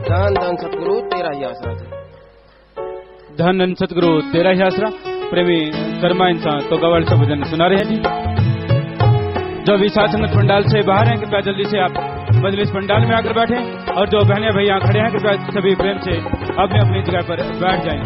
धन धन सतगुरु तेरा ही आसरा। धन धन सतगुरु तेरा ही आसरा। प्रेमी कर्मा इंसान तो गवाल से भजन सुना रहे हैं जी। जो भी साथ संगत पंडाल से बाहर हैं कृपया जल्दी से आप मजलिस पंडाल में आकर बैठे, और जो बहने भैया खड़े हैं कृपया सभी प्रेम से अपनी अपनी जगह पर बैठ जाएं।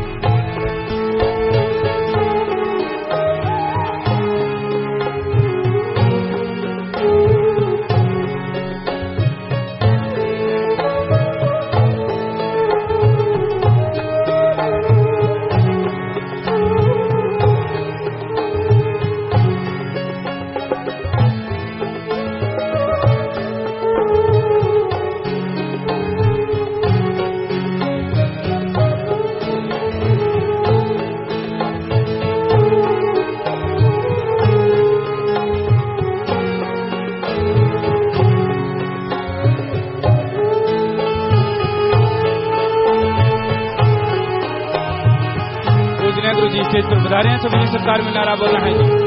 स्टेज पर बता रहे हैं, सभी सरकार में नारा बोलना है जी।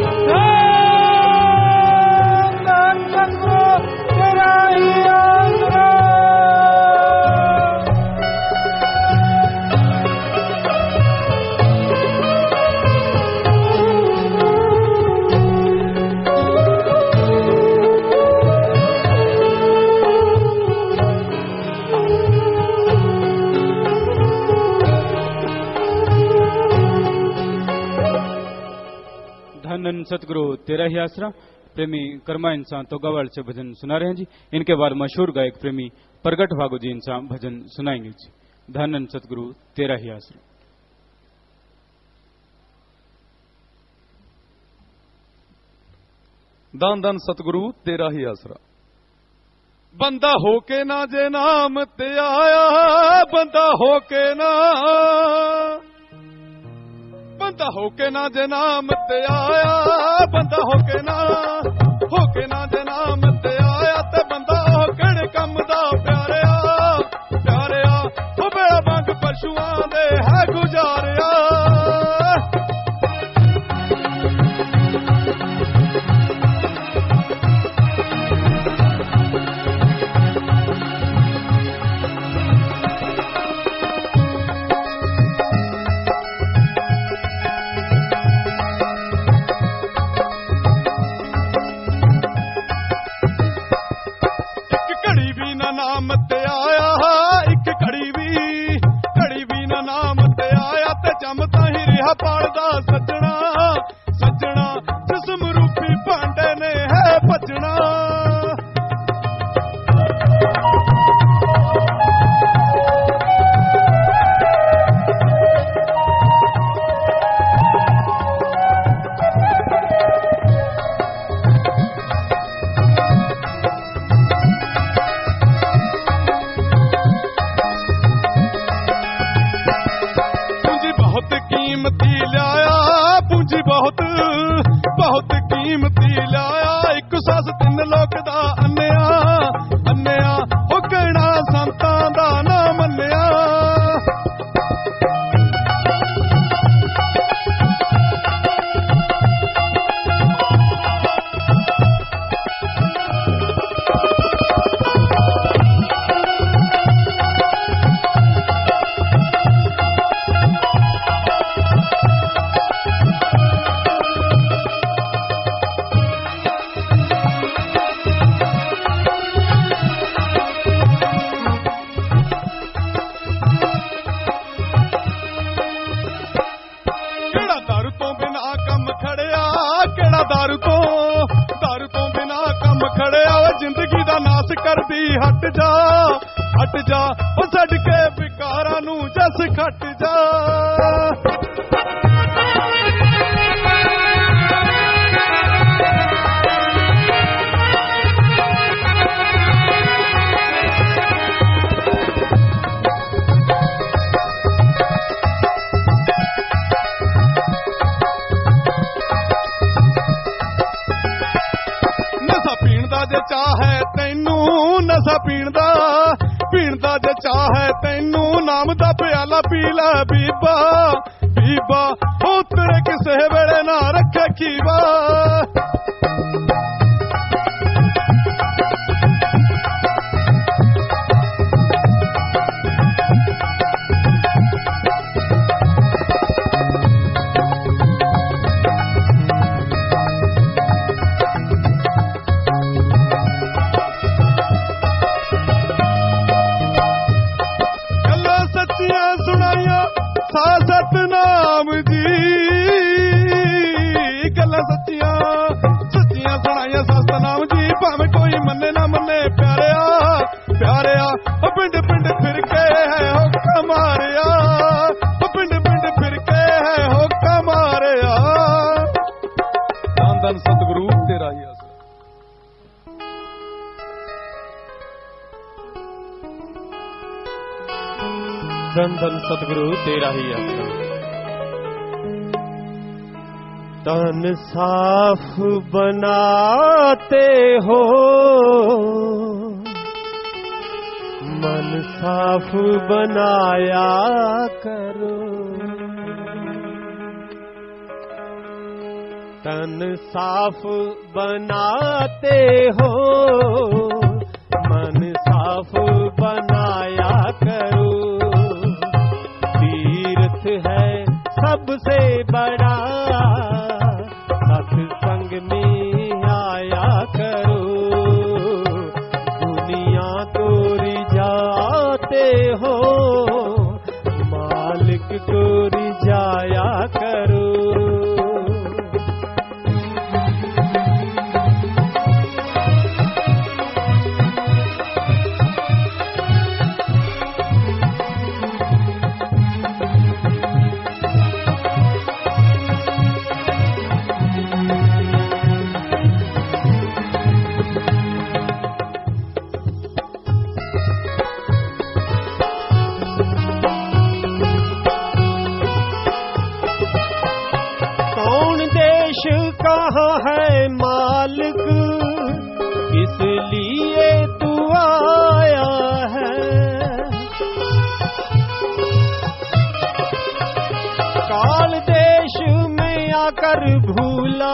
धन सतगुरु तेरा ही आसरा। प्रेमी कर्मा इंसान तो गवाल से भजन सुना रहे हैं जी। इनके बाद मशहूर गायक प्रेमी प्रगट भागो जी इंसान भजन सुनाएंगे जी। धन सतगुरु तेरा ही आसरा। धन धन सतगुरु तेरा ही आसरा। बंदा होके ना जे नाम ते आया, बंदा होके ना, बंदा होके ना जे नाम ते आया, बंदा होके ना जे नाम ते आया, ते बंदा हो किहड़े कम दा प्यारिया, प्यारिया ओ बेड़ा मंग पशुआं दे है गुजारिया। नाम ते आया एक घड़ी भी ना नाम ते आया, ते जमता ही रिहा पालदा सजना, सजना जिस्म रूपी भांडे ने है भजना। बहुत कीमती लाया, एक सस तीन लोक दा अन्या, अन्या हो कहना संतां दा ना मन्निया। दारू तो बिना कम खड़िया, जिंदगी दा नास करदी हट जा, हट जा ओ छड्ड के विकारां नू जस खट जा। जे चाहे तैनू नशा पीण दा जे चाहे तैनू, नाम दा प्याला पी लै बीबा, बीबा ओ तेरे किसे वेले ना रखे खीवा। धन धन सतगुरु तेरा ही आसरा। तन साफ बनाते हो, मन साफ बनाया करो। तन साफ बनाते हो, मन साफ बनाया करो। तीर्थ है सबसे बड़ा, सत्संग में आया करो। दुनिया को रिझाते हो, मालिक को रिझाया करो। कहाँ है मालिक, किस लिए तू आया है। काल देश में आकर भूला,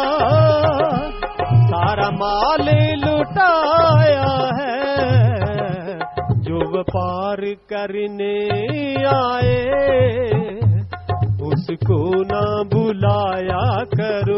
सारा माल लुटाया है। जो व्यापार करने आए, उसको ना बुलाया करो।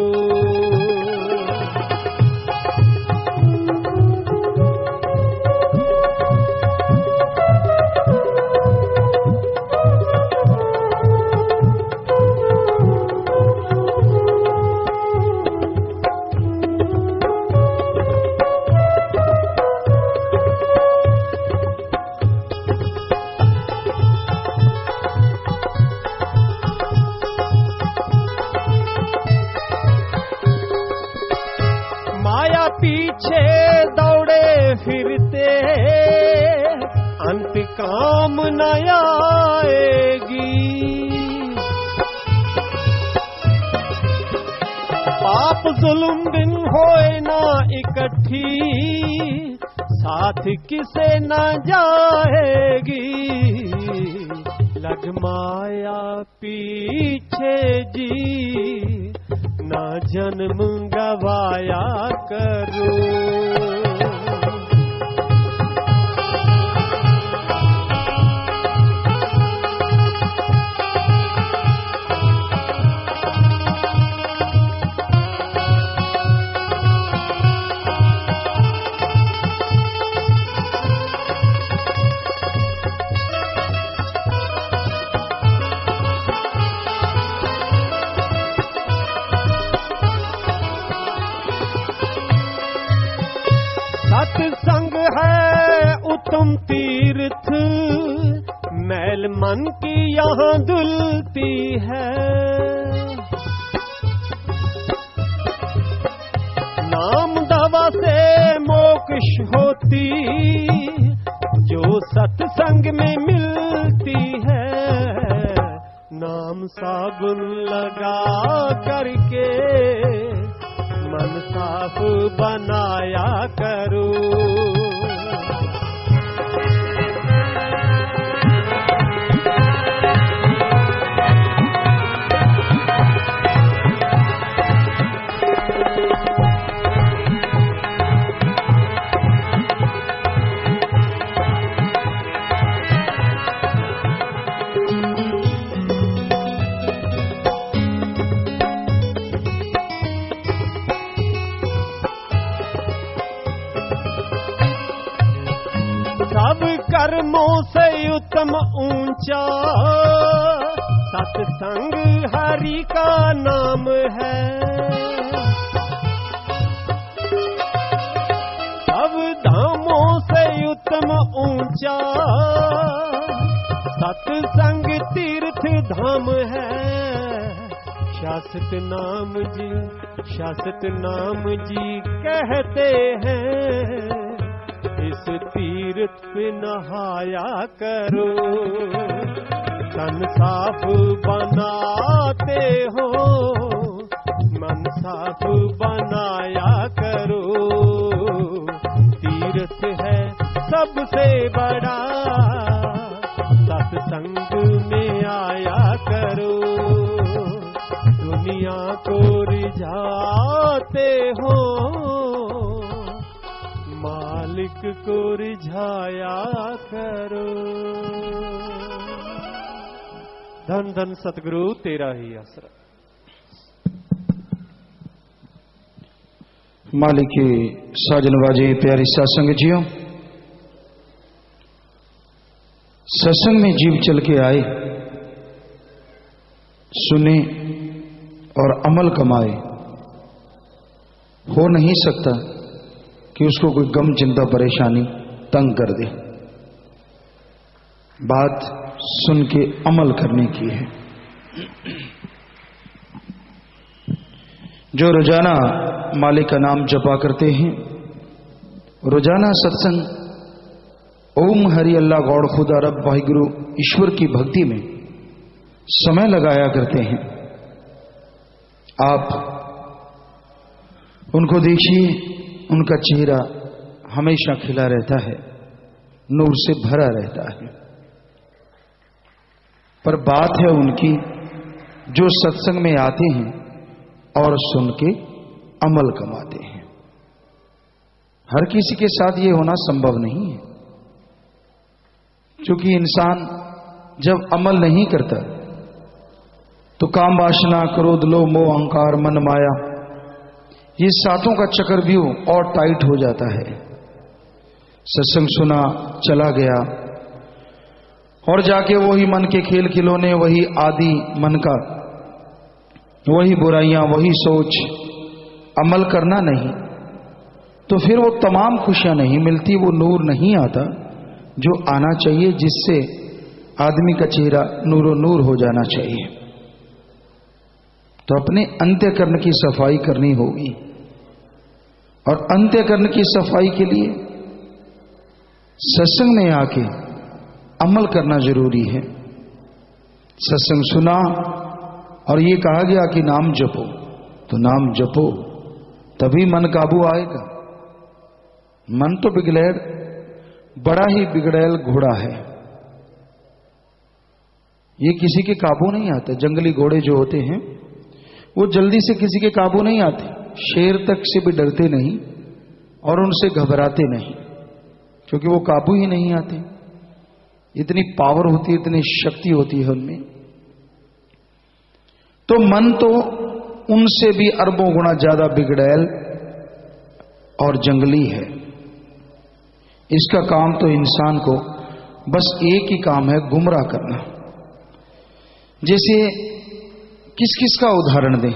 पीछे दौड़े फिरते, अंत काम न आएगी। पाप जुल्म दिन होए ना इकट्ठी, साथ किसे न जाएगी। लग माया पीछे जी, ना जन्म गवाया करो। सत्संग है उत्तम तीर्थ, मैल मन की यहाँ धुलती है। नाम दवा से मोक्ष होती, जो सत्संग में मिलती है। नाम साबुन लगा करके मन साफ बनाया करो। सब कर्मों से उत्तम ऊंचा, सत्संग हरि का नाम है। सब धामों से उत्तम ऊंचा, सत्संग तीर्थ धाम है। शाश्वत नाम जी कहते हैं, इस तीर्थ पे नहाया करो। तन साफ बनाते हो, मन साफ बनाया करो। तीर्थ है सबसे बड़ा, सत्संग में आया करो। दुनिया को रिझाते हो, मालिक को रिझाया करो। धन धन सतगुरु तेरा ही आसरा। मालिक के साजनबाजी प्यारी सत्संग जियो, सत्संग में जीव चल के आए, सुने और अमल कमाए। हो नहीं सकता कि उसको कोई गम चिंता परेशानी तंग कर दे। बात सुन के अमल करने की है। जो रोजाना मालिक का नाम जपा करते हैं, रोजाना सत्संग ओम हरि अल्लाह गौड़ खुदा रब वाहिगुरु ईश्वर की भक्ति में समय लगाया करते हैं, आप उनको देखिए, उनका चेहरा हमेशा खिला रहता है, नूर से भरा रहता है। पर बात है उनकी जो सत्संग में आते हैं और सुन के अमल कमाते हैं। हर किसी के साथ ये होना संभव नहीं है, क्योंकि इंसान जब अमल नहीं करता तो काम वासना क्रोध लोभ मोह अहंकार मन माया ये सातों का चक्रव्यूह और टाइट हो जाता है। सत्संग सुना, चला गया और जाके वही मन के खेल खिलौने, वही आदि मन का, वही बुराइयां, वही सोच, अमल करना नहीं, तो फिर वो तमाम खुशियां नहीं मिलती, वो नूर नहीं आता जो आना चाहिए, जिससे आदमी का चेहरा नूरो नूर हो जाना चाहिए। तो अपने अंत्यकरण की सफाई करनी होगी, और अंत्यकरण की सफाई के लिए सत्संग में आके अमल करना जरूरी है। सत्संग सुना और ये कहा गया कि नाम जपो, तो नाम जपो तभी मन काबू आएगा। मन तो बिगड़ैल, बड़ा ही बिगड़ैल घोड़ा है, ये किसी के काबू नहीं आता। जंगली घोड़े जो होते हैं वो जल्दी से किसी के काबू नहीं आते, शेर तक से भी डरते नहीं और उनसे घबराते नहीं, क्योंकि वो काबू ही नहीं आते। इतनी पावर होती है, इतनी शक्ति होती है उनमें। तो मन तो उनसे भी अरबों गुना ज्यादा बिगड़ैल और जंगली है। इसका काम तो इंसान को बस एक ही काम है, गुमराह करना। जैसे किस किस का उदाहरण दें?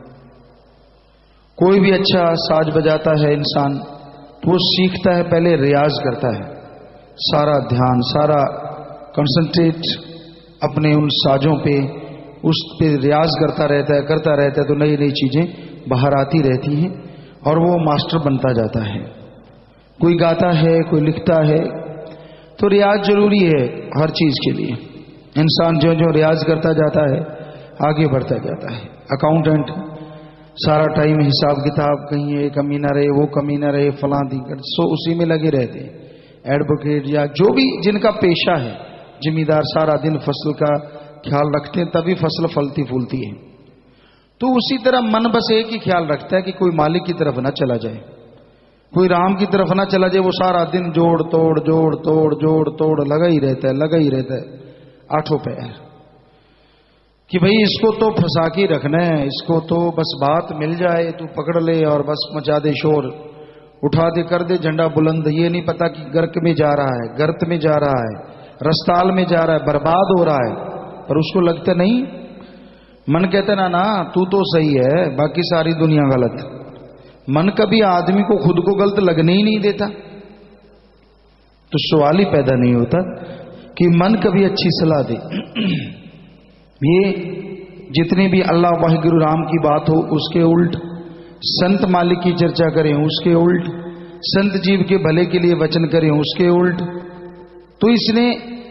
कोई भी अच्छा साज बजाता है इंसान, तो वो सीखता है, पहले रियाज करता है, सारा ध्यान, सारा कंसंट्रेट अपने उन साजों पे, उस पे रियाज करता रहता है, तो नई नई चीजें बाहर आती रहती हैं और वो मास्टर बनता जाता है। कोई गाता है, कोई लिखता है, तो रियाज जरूरी है हर चीज के लिए। इंसान जो जो रियाज करता जाता है आगे बढ़ता जाता है। अकाउंटेंट सारा टाइम हिसाब किताब, कहीं ये कमी ना रहे, वो कमी ना रहे, फलां दिक्कत, सो उसी में लगे रहते हैं। एडवोकेट या जो भी जिनका पेशा है, जिम्मेदार सारा दिन फसल का ख्याल रखते हैं, तभी फसल फलती फूलती है। तो उसी तरह मन बस एक ही ख्याल रखता है कि कोई मालिक की तरफ ना चला जाए, कोई राम की तरफ ना चला जाए। वो सारा दिन जोड़ तोड़ लगा ही रहता है आठों पैर, कि भाई इसको तो फंसा के रखना है, इसको तो बस बात मिल जाए, तू पकड़ ले और बस मचा दे शोर, उठा दे, कर दे झंडा बुलंद। ये नहीं पता कि गर्क में जा रहा है, गर्त में जा रहा है, रस्ताल में जा रहा है, बर्बाद हो रहा है, पर उसको लगता नहीं। मन कहता ना तू तो सही है, बाकी सारी दुनिया गलत। मन कभी आदमी को खुद को गलत लगने ही नहीं देता, तो सवाल ही पैदा नहीं होता कि मन कभी अच्छी सलाह दे। ये जितने भी अल्लाह वाहिगुरु राम की बात हो उसके उल्ट, संत मालिक की चर्चा करें उसके उल्ट, संत जीव के भले के लिए वचन करें उसके उल्ट, तो इसने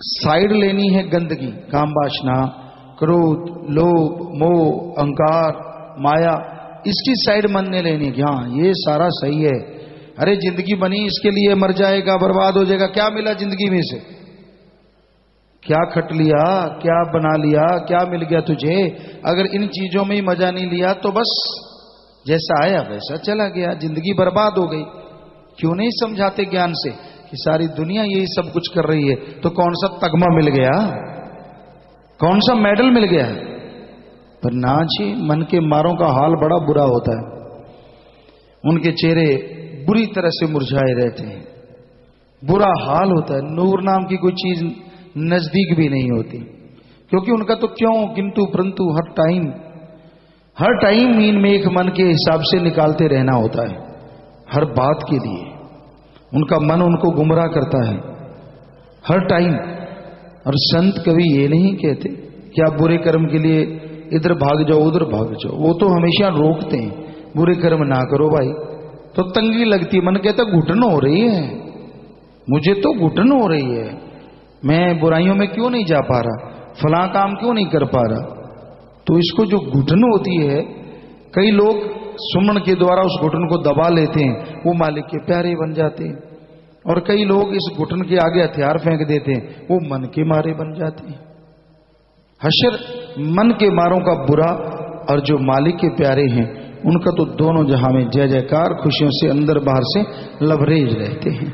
साइड लेनी है गंदगी, काम वासना, क्रोध, लोभ, मोह, अहंकार, माया, इसकी साइड मन ने लेनी है कि हाँ ये सारा सही है। अरे जिंदगी बनी इसके लिए, मर जाएगा, बर्बाद हो जाएगा, क्या मिला जिंदगी में से? क्या खट लिया, क्या बना लिया, क्या मिल गया तुझे? अगर इन चीजों में ही मजा नहीं लिया तो बस जैसा आया वैसा चला गया, जिंदगी बर्बाद हो गई। क्यों नहीं समझाते ज्ञान से कि सारी दुनिया यही सब कुछ कर रही है, तो कौन सा तगमा मिल गया, कौन सा मेडल मिल गया? पर ना जी, मन के मारों का हाल बड़ा बुरा होता है। उनके चेहरे बुरी तरह से मुरझाए रहते हैं, बुरा हाल होता है। नूर नाम की कोई चीज नजदीक भी नहीं होती, क्योंकि उनका तो क्यों किंतु परंतु हर टाइम इनमें एक मन के हिसाब से निकालते रहना होता है, हर बात के लिए। उनका मन उनको गुमराह करता है हर टाइम। और संत कभी ये नहीं कहते कि आप बुरे कर्म के लिए इधर भाग जाओ उधर भाग जाओ, वो तो हमेशा रोकते हैं, बुरे कर्म ना करो भाई। तो तंगी लगती है, मन कहता घुटन हो रही है, मुझे तो घुटन हो रही है, मैं बुराइयों में क्यों नहीं जा पा रहा, फलां काम क्यों नहीं कर पा रहा। तो इसको जो घुटन होती है, कई लोग सुमन के द्वारा उस घुटन को दबा लेते हैं, वो मालिक के प्यारे बन जाते हैं। और कई लोग इस घुटन के आगे हथियार फेंक देते हैं, वो मन के मारे बन जाते हैं। हशर मन के मारों का बुरा, और जो मालिक के प्यारे हैं उनका तो दोनों जहां में जय जयकार, खुशियों से अंदर बाहर से लबरेज रहते हैं।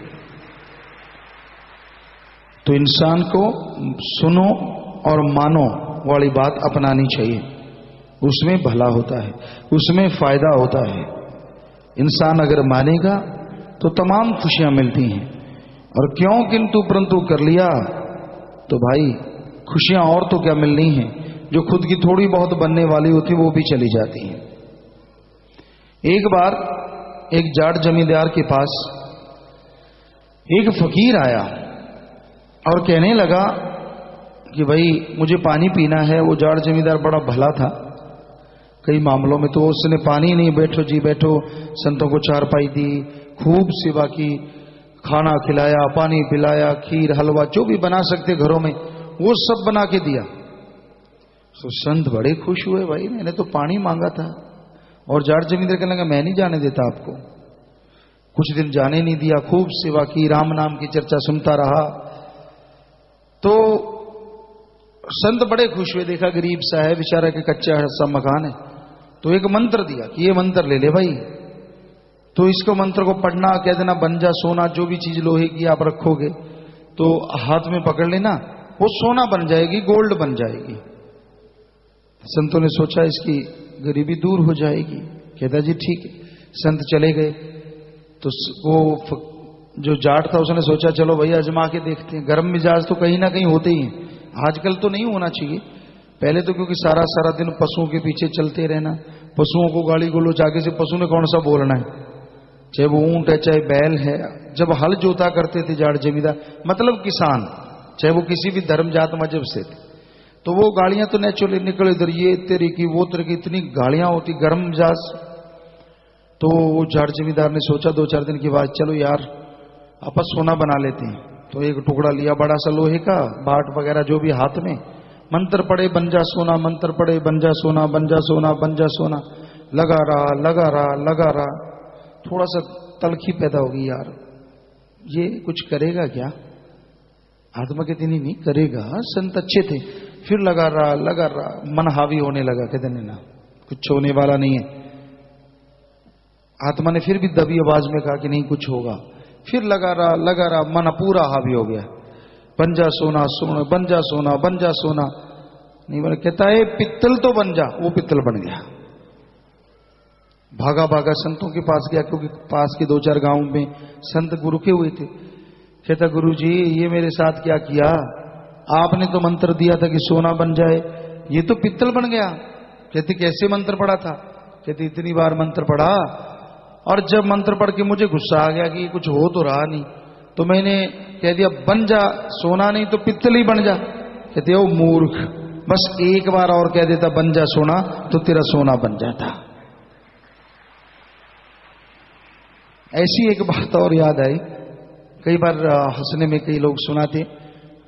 तो इंसान को सुनो और मानो वाली बात अपनानी चाहिए, उसमें भला होता है, उसमें फायदा होता है। इंसान अगर मानेगा तो तमाम खुशियां मिलती हैं, और क्यों किंतु परंतु कर लिया तो भाई खुशियां और तो क्या मिलनी है, जो खुद की थोड़ी बहुत बनने वाली होती वो भी चली जाती हैं। एक बार एक जाट जमींदार के पास एक फकीर आया और कहने लगा कि भाई मुझे पानी पीना है। वो जाट जमींदार बड़ा भला था कई मामलों में, तो उसने पानी नहीं, बैठो जी बैठो, संतों को चारपाई दी, खूब सेवा की, खाना खिलाया, पानी पिलाया, खीर हलवा जो भी बना सकते घरों में वो सब बना के दिया। तो संत बड़े खुश हुए, भाई मैंने तो पानी मांगा था। और जाट जमींदार कहने लगा मैं नहीं जाने देता आपको। कुछ दिन जाने नहीं दिया, खूब सेवा की, राम नाम की चर्चा सुनता रहा। तो संत बड़े खुश हुए, देखा गरीब सा है बेचारा के कच्चा सा मकान है, तो एक मंत्र दिया कि ये मंत्र ले ले भाई, तो इसको मंत्र को पढ़ना, कह देना बन जा सोना, जो भी चीज लोहे की आप रखोगे तो हाथ में पकड़ लेना, वो सोना बन जाएगी, गोल्ड बन जाएगी। संतों ने सोचा इसकी गरीबी दूर हो जाएगी। कहता जी ठीक है। संत चले गए, तो वो जो जाट था उसने सोचा चलो भाई आजमा के देखते हैं। गर्म मिजाज तो कहीं ना कहीं होते ही हैं, आजकल तो नहीं होना चाहिए, पहले तो क्योंकि सारा दिन पशुओं के पीछे चलते रहना, पशुओं को गाली गलौज आगे से पशु ने कौन सा बोलना है, चाहे वो ऊंट है चाहे बैल है। जब हल जोता करते थे जाट जमींदार, मतलब किसान, चाहे वो किसी भी धर्म जात मजहब से थे, तो वो गालियां तो नेचुरली निकले, इधर ये तेरी की वो तेरे की, इतनी गालियां होती गर्म मिजाज। तो वो जाट जमींदार ने सोचा 2-4 दिन के बाद चलो यार आपस सोना बना लेते हैं। तो एक टुकड़ा लिया बड़ा सा लोहे का, बाट वगैरह जो भी हाथ में, मंत्र पड़े बन जा सोना, मंत्र पड़े बन जा सोना, बन जा सोना, बन जा सोना, लगा रहा। थोड़ा सा तलखी पैदा होगी, यार ये कुछ करेगा क्या, आत्मा कहती नहीं करेगा, संत अच्छे थे। फिर लगा रहा, मन हावी होने लगा, कहते नहीं ना कुछ होने वाला नहीं है। आत्मा ने फिर भी दबी आवाज में कहा कि नहीं कुछ होगा। फिर लगा रहा, मन पूरा हावी हो गया, बन जा सोना, बन जा सोना, बन जा सोना। नहीं बने, कहता है पित्तल तो बन जा, वो पित्तल बन गया। भागा संतों के पास गया, क्योंकि पास के 2-4 गांव में संत रुके हुए थे। कहता गुरु जी ये मेरे साथ क्या किया, आपने तो मंत्र दिया था कि सोना बन जाए, ये तो पित्तल बन गया। कहते कैसे मंत्र पढ़ा था, कहते इतनी बार मंत्र पढ़ा, और जब मंत्र पढ़ के मुझे गुस्सा आ गया कि कुछ हो तो रहा नहीं, तो मैंने कह दिया बन जा सोना, नहीं तो पित्तल ही बन जा। कहते ओ मूर्ख, बस एक बार और कह देता बन जा सोना तो तेरा सोना बन जाता। ऐसी एक बात और याद आई, कई बार हंसने में कई लोग सुनाते,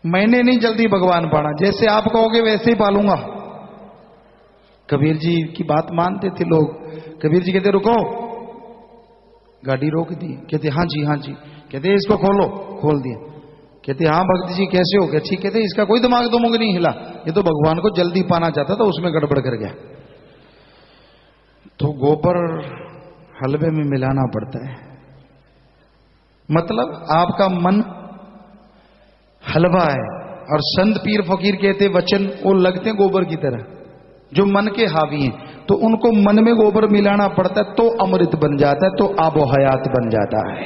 मैंने नहीं जल्दी भगवान पाना, जैसे आप कहोगे वैसे ही पालूंगा। कबीर जी की बात मानते थे लोग। कबीर जी कहते रुको, गाड़ी रोक दी। कहते हाँ जी हाँ जी। कहते इसको खोलो, खोल दिया। कहते हाँ भक्त जी कैसे हो गया? ठीक। कहते इसका कोई दिमाग तो मुझे नहीं हिला, ये तो भगवान को जल्दी पाना चाहता था, उसमें गड़बड़ कर गया। तो गोबर हलवे में मिलाना पड़ता है। मतलब आपका मन हलवा है और संत पीर फकीर कहते वचन वो लगते हैं गोबर की तरह जो मन के हावी हैं, तो उनको मन में गोबर मिलाना पड़ता है तो अमृत बन जाता है, तो आबो हयात बन जाता है।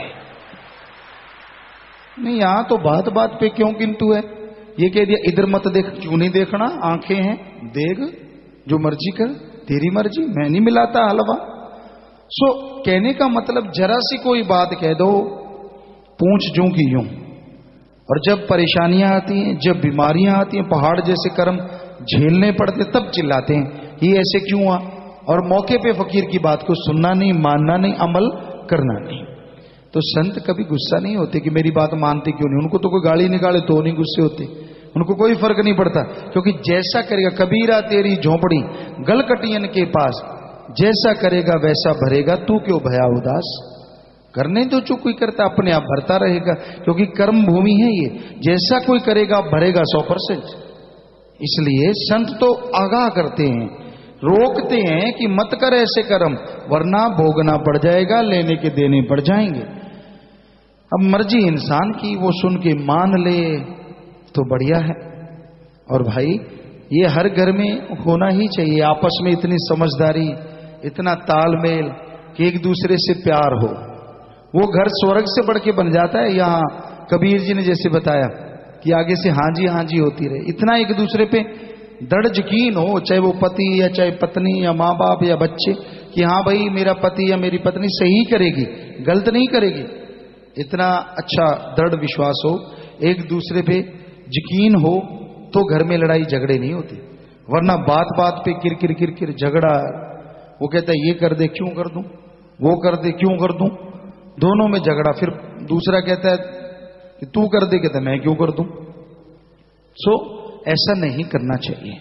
नहीं यहां तो बात बात पे क्यों किंतु है? ये कह दिया इधर मत देख, क्यों नहीं देखना, आंखें हैं देख, जो मर्जी कर, तेरी मर्जी, मैं नहीं मिलाता हलवा। सो कहने का मतलब जरा सी कोई बात कह दो पूंछ जूं की यूं, और जब परेशानियां आती हैं, जब बीमारियां आती हैं, पहाड़ जैसे कर्म झेलने पड़ते, तब चिल्लाते हैं ये ऐसे क्यों हुआ। और मौके पे फकीर की बात को सुनना नहीं, मानना नहीं, अमल करना नहीं। तो संत कभी गुस्सा नहीं होते कि मेरी बात मानते क्यों नहीं। उनको तो कोई गाली निकाले तो नहीं गुस्से होते, उनको कोई फर्क नहीं पड़ता, क्योंकि जैसा करेगा कबीरा तेरी झोंपड़ी गलकटियन के पास, जैसा करेगा वैसा भरेगा, तू क्यों भया उदास। करने तो जो कोई करता अपने आप भरता रहेगा, क्योंकि कर्म भूमि है ये, जैसा कोई करेगा भरेगा 100%। इसलिए संत तो आगाह करते हैं, रोकते हैं कि मत कर ऐसे कर्म वरना भोगना पड़ जाएगा, लेने के देने पड़ जाएंगे। अब मर्जी इंसान की, वो सुन के मान ले तो बढ़िया है। और भाई ये हर घर में होना ही चाहिए, आपस में इतनी समझदारी, इतना तालमेल कि एक दूसरे से प्यार हो, वो घर स्वर्ग से बढ़ के बन जाता है। यहां कबीर जी ने जैसे बताया कि आगे से हाँ जी होती रहे, इतना एक दूसरे पे दृढ़ यकीन हो, चाहे वो पति या चाहे पत्नी या माँ बाप या बच्चे, कि हाँ भाई मेरा पति या मेरी पत्नी सही करेगी, गलत नहीं करेगी। इतना अच्छा दृढ़ विश्वास हो, एक दूसरे पे यकीन हो, तो घर में लड़ाई झगड़े नहीं होते। वरना बात बात पे किर झगड़ा, वो कहता है ये कर दे क्यों कर दूं, वो कर दे क्यों कर दूं, दोनों में झगड़ा। फिर दूसरा कहता है कि तू कर दे, कहता है मैं क्यों कर दूं। सो ऐसा नहीं करना चाहिए।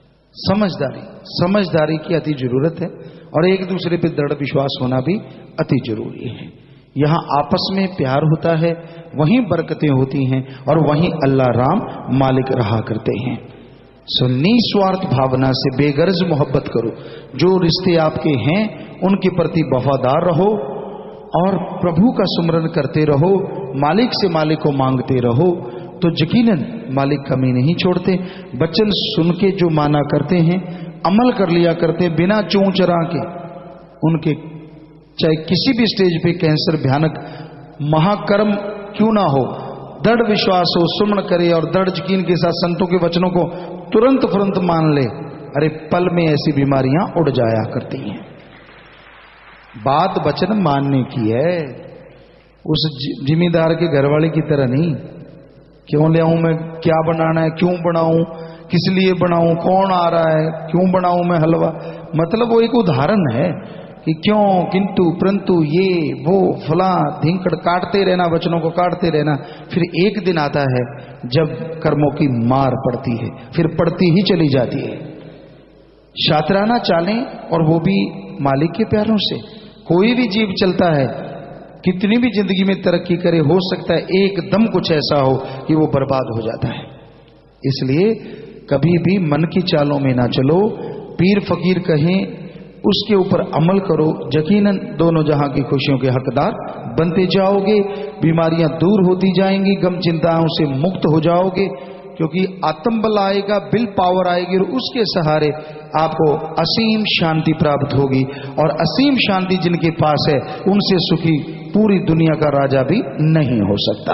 समझदारी की अति जरूरत है, और एक दूसरे पे दृढ़ विश्वास होना भी अति जरूरी है। यहां आपस में प्यार होता है, वहीं बरकतें होती हैं, और वहीं अल्लाह राम मालिक रहा करते हैं। सो निस्वार्थ भावना से बेगर्ज मोहब्बत करो, जो रिश्ते आपके हैं उनके प्रति वफादार रहो, और प्रभु का सुमरन करते रहो, मालिक से मालिक को मांगते रहो, तो यकीनन मालिक कमी नहीं छोड़ते। वचन सुन के जो माना करते हैं, अमल कर लिया करते बिना चूं चरा के, उनके चाहे किसी भी स्टेज पे कैंसर भयानक महाकर्म क्यों ना हो, दृढ़ विश्वास हो, सुमन करे और दृढ़ यकीन के साथ संतों के वचनों को तुरंत मान ले, अरे पल में ऐसी बीमारियां उड़ जाया करती हैं। बात वचन मानने की है, उस जिम्मेदार के घरवाले की तरह नहीं। क्यों ले आऊं मैं, क्या बनाना है, क्यों बनाऊं, किस लिए बनाऊं, कौन आ रहा है, क्यों बनाऊं मैं हलवा। मतलब वो एक उदाहरण है कि क्यों, किंतु, परंतु, ये वो फला धिंकड़ काटते रहना, वचनों को काटते रहना। फिर एक दिन आता है जब कर्मों की मार पड़ती है, फिर पड़ती ही चली जाती है। शातराना चालें, और वो भी मालिक के प्यारों से। कोई भी जीव चलता है, कितनी भी जिंदगी में तरक्की करे, हो सकता है एकदम कुछ ऐसा हो कि वो बर्बाद हो जाता है। इसलिए कभी भी मन की चालों में ना चलो, पीर फकीर कहें उसके ऊपर अमल करो, यकीनन दोनों जहां की खुशियों के हकदार बनते जाओगे, बीमारियां दूर होती जाएंगी, गम चिंताओं से मुक्त हो जाओगे, क्योंकि आत्मबल आएगा, विल पावर आएगी, और उसके सहारे आपको असीम शांति प्राप्त होगी। और असीम शांति जिनके पास है, उनसे सुखी पूरी दुनिया का राजा भी नहीं हो सकता।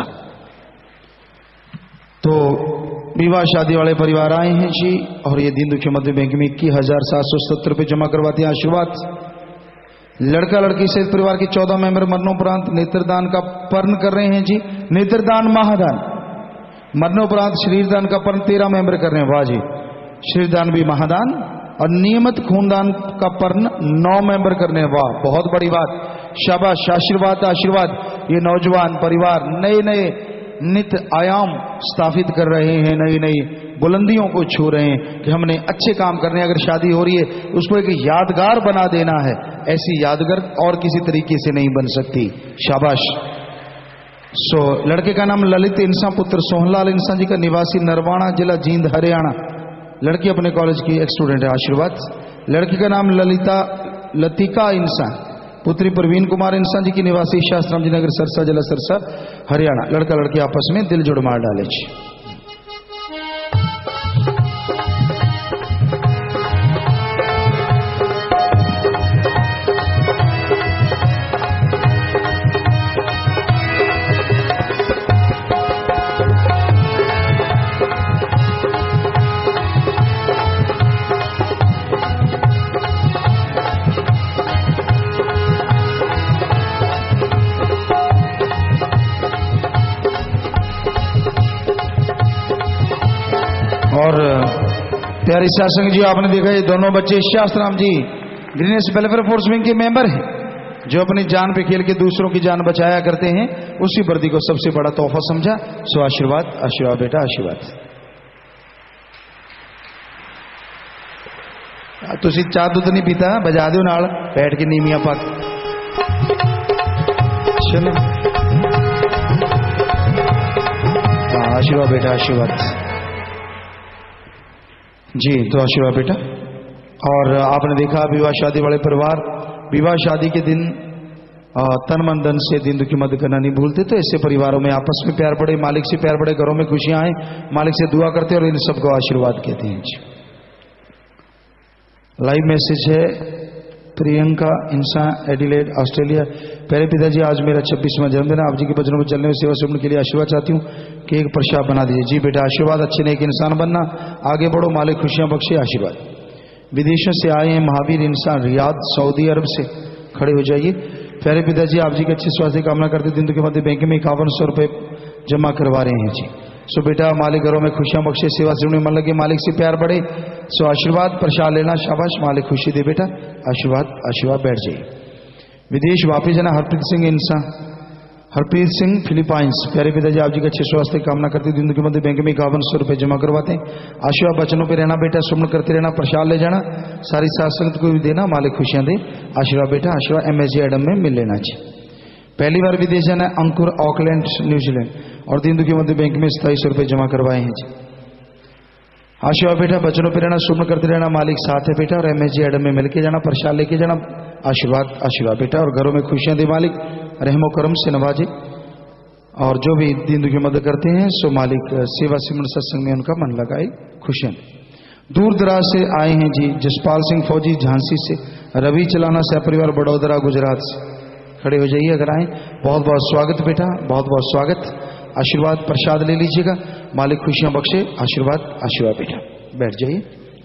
तो विवाह शादी वाले परिवार आए हैं जी, और ये दीन दुखी मध्य बैंक में 21,770 रुपये जमा करवाते हैं। आशीर्वाद। लड़का लड़की से परिवार के 14 मेंबर मरणोपरांत नेत्रदान का पर्ण कर रहे हैं जी। नेत्रदान महादान, मरणोपरांत शरीरदान का पर्ण 13 मेंबर कर रहे हैं। वाह जी, शरीरदान भी महादान, और नियमित खूनदान का पर्ण 9 मेंबर करने हैं। वाह, बहुत बड़ी बात, शाबाश, आशीर्वाद। ये नौजवान परिवार नए नित्य आयाम स्थापित कर रहे हैं, नई नई बुलंदियों को छू रहे हैं कि हमने अच्छे काम करने। अगर शादी हो रही है उसको एक यादगार बना देना है, ऐसी यादगार और किसी तरीके से नहीं बन सकती। शाबाश। लड़के का नाम ललित इंसान पुत्र सोहनलाल इंसान जी का, निवासी नरवाणा जिला जींद हरियाणा। लड़की अपने कॉलेज की एक स्टूडेंट है, आशीर्वाद। लड़की का नाम लतिका इंसान पुत्री प्रवीण कुमार इंसान जी की, निवासी शास्त्राम जी नगर सरसा जिला सरसा हरियाणा। लड़का लड़की आपस में दिल जोड़ मार डाले छी। और प्यारी शासन जी, आपने देखा ये दोनों बच्चे शास्त्राम जी ग्रीनेस वेलफेयर फोर्स विंग के मेंबर हैं, जो अपनी जान पे खेल के दूसरों की जान बचाया करते हैं। उसी वर्दी को सबसे बड़ा तोहफा समझा। सो आशीर्वाद, आशीर्वाद बेटा, आशीर्वाद। तुसी चाह दूध नहीं पीता, बजा दो नाल बैठ के नीमिया पक। चलो आशीर्वाद बेटा, आशीर्वाद जी। तो आशीर्वाद बेटा। और आपने देखा विवाह शादी वाले परिवार विवाह शादी के दिन तन मन धन से दिन दुखी मदद करना नहीं भूलते। तो ऐसे परिवारों में आपस में प्यार बढ़े, मालिक से प्यार बढ़े, घरों में खुशियां आए, मालिक से दुआ करते हैं और इन सबको आशीर्वाद कहते हैं जी। लाइव मैसेज है प्रियंका इंसान एडिलेड ऑस्ट्रेलिया। प्यारे पिताजी, आज मेरा 26वां जन्मदिन है। आप जी के भजनों में चलने में सेवा सुनने के लिए आशीर्वाद चाहती हूँ कि एक प्रसाद बना दीजिए। जी बेटा, आशीर्वाद। अच्छे नेक इंसान बनना, आगे बढ़ो, मालिक खुशियां बख्शे, आशीर्वाद। विदेशों से आए हैं महावीर इंसान रियाद सऊदी अरब से, खड़े हो जाइए। प्यारे पिताजी, आप जी के अच्छे स्वास्थ्य कामना करते दिन के मध्य बैंक में 5100 रुपये जमा करवा रहे हैं जी। सो बेटा, मालिक घरों में खुशियां बख्शे, सेवा सुनने मन लगे, मालिक से प्यार बढ़े। सो आशीर्वाद, प्रसाद लेना, शाबाश, मालिक खुशी दे बेटा, आशीर्वाद, आशीर्वाद। बैठ जाइए। विदेश वापिस जाना हरप्रीत सिंह इंसान, हरप्रीत सिंह फिलीपाइंस। प्यारे पिताजी, आप जी के अच्छे स्वास्थ्य कामना करते दिन के मध्य बैंक में 5100 रुपये जमा करवाते हैं। आशीर्वाद बचनों पे रहना बेटा, सुमन करते रहना, प्रसाद ले जाना, सारी साथ संगत को भी देना, मालिक खुशियां दे, आशीर्वाद बेटा, आशीर्वाद। MSG एडम में मिल लेना जी। पहली बार विदेश जाना अंकुर ऑकलैंड न्यूजीलैंड, और दिन के मध्य बैंक में 2700 रुपये जमा करवाए हैं जी। आशीर्वाद बेटा, बचनों पे रहना, सुमन करते रहना, मालिक साथ है बेटा, और MSG एडम में मिलके जाना, प्रसाद लेके जाना, आशीर्वाद, आशीर्वाद बेटा। और घरों में खुशियां दे, मालिक रहमो करम से नवाजे। और जो भी दिन की मदद करते हैं सो मालिक सेवा सिमरन सत्संग में उनका मन लगाए, खुशियां। दूर दराज से आए हैं जी जसपाल सिंह फौजी झांसी से, रवि चलाना सह परिवार बड़ौदरा गुजरात से, खड़े हो जाइए अगर आए। बहुत बहुत स्वागत बेटा, बहुत बहुत स्वागत। आशीर्वाद प्रसाद ले लीजिएगा, मालिक खुशियां बख्शे, आशीर्वाद, आशीर्वाद बेटा। बैठ जाइए।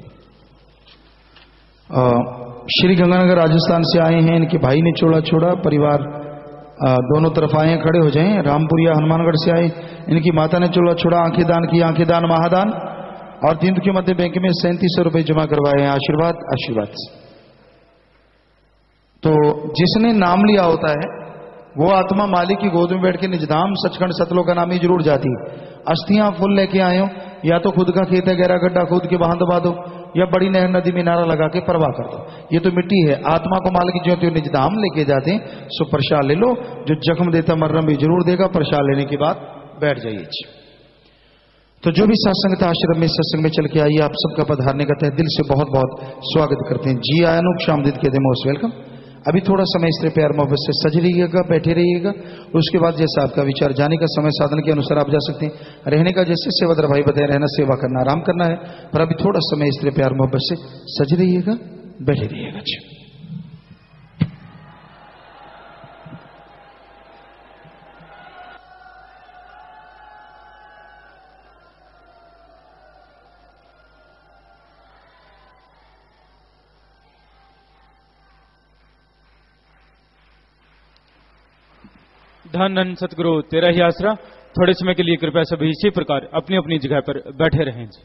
श्री गंगानगर राजस्थान से आए हैं, इनके भाई ने चोला छोड़ा, परिवार दोनों तरफ आए हैं, खड़े हो जाएं। रामपुरिया हनुमानगढ़ से आए, इनकी माता ने चोला छोड़ा, आंखें दान की, आंखें दान महादान, और दिन के मध्य बैंक में 3700 रुपये जमा करवाए हैं, आशीर्वाद, आशीर्वाद। तो जिसने नाम लिया होता है वो आत्मा मालिक की गोद में बैठ के निजधाम सचखंड सतलोक का नाम ही जरूर जाती है। अस्थियां फुल लेके आए हो, या तो खुद का खेत है, गहरा गड्ढा खोद के वहां दबा दो, या बड़ी नहर नदी में नारा लगा के परवाह कर दो, ये तो मिट्टी है। आत्मा को मालिक जो निजधाम लेके जाते हैं, सो प्रसाद ले लो। जो जख्म देता मर्रम भी जरूर देगा। प्रसाद लेने के बाद बैठ जाइए। तो जो भी सत्संग आश्रम में सत्संग में चल के आइए, आप सबका पधारने का तहे दिल से बहुत बहुत स्वागत करते हैं जी। आयानुक शामदीद कहते हैं, मोस्ट वेलकम। अभी थोड़ा समय इस तरह प्यार मोहब्बत से सज रहिएगा, बैठे रहिएगा। उसके बाद जैसा आपका विचार, जाने का समय साधन के अनुसार आप जा सकते हैं। रहने का जैसे सेवादार भाई बताए, रहना सेवा करना आराम करना है, पर अभी थोड़ा समय इस तरह प्यार मोहब्बत से सज रहिएगा, बैठे रहिएगा जी। धन धन सतगुरु तेरा ही आसरा। थोड़े समय के लिए कृपया सभी इसी प्रकार अपनी अपनी जगह पर बैठे रहें जी।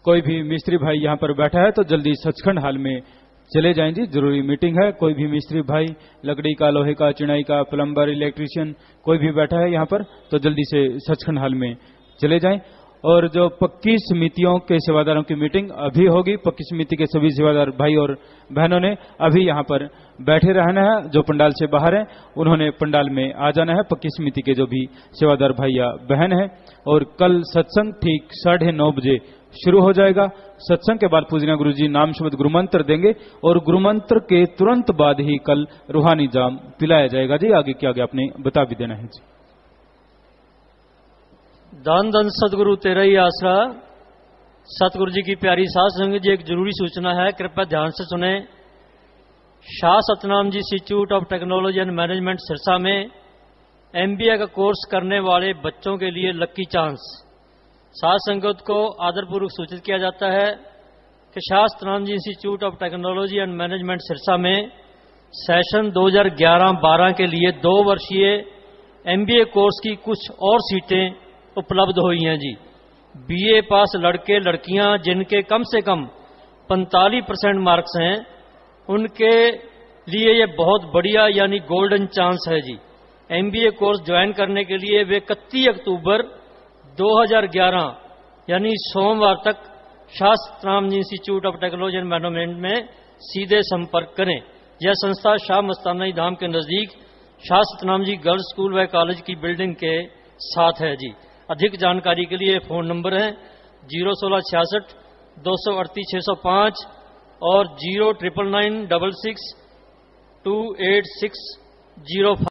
कोई भी मिस्त्री भाई यहाँ पर बैठा है तो जल्दी सचखंड हाल में चले जाएं जी, जरूरी मीटिंग है। कोई भी मिस्त्री भाई लकड़ी का, लोहे का, चिनाई का, प्लम्बर, इलेक्ट्रीशियन कोई भी बैठा है यहाँ पर तो जल्दी से सचखंड हाल में चले जाएं। और जो पक्की समितियों के सेवादारों की मीटिंग अभी होगी, पक्की समिति के सभी सेवादार भाई और बहनों ने अभी यहाँ पर बैठे रहना है। जो पंडाल से बाहर हैं उन्होंने पंडाल में आ जाना है, पक्की समिति के जो भी सेवादार भाई या बहन है। और कल सत्संग ठीक 9:30 बजे शुरू हो जाएगा। सत्संग के बाद पूजनीय गुरु जी नाम शब्द गुरुमंत्र देंगे और गुरुमंत्र के तुरंत बाद ही कल रूहानी जाम पिलाया जाएगा जी। आगे क्या आगे आपने बता भी देना है जी। धन धन सतगुरु तेरा ही आसरा। सतगुरु जी की प्यारी साध संगत जी, एक जरूरी सूचना है, कृपया ध्यान से सुने। Shah Satnam ji institute of technology and management Sirsa में MBA का कोर्स करने वाले बच्चों के लिए लक्की चांस। साध संगत को आदरपूर्वक सूचित किया जाता है कि Shah Satnam ji institute of technology and management Sirsa में सेशन 2011-12 के लिए 2 वर्षीय MBA कोर्स की कुछ और सीटें उपलब्ध हुई हैं जी। BA पास लड़के लड़कियां जिनके कम से कम 45% मार्क्स हैं, उनके लिए ये बहुत बढ़िया यानी गोल्डन चांस है जी। MBA कोर्स ज्वाइन करने के लिए वे 31 अक्टूबर 2011 यानी सोमवार तक Shah Satnam ji institute of technology and management में सीधे संपर्क करें। यह संस्था शाह मस्ताना धाम के नजदीक शाह सतनाम जी गर्ल्स स्कूल व कॉलेज की बिल्डिंग के साथ है जी। अधिक जानकारी के लिए फोन नंबर है 01666 238 605 और 09996 28605।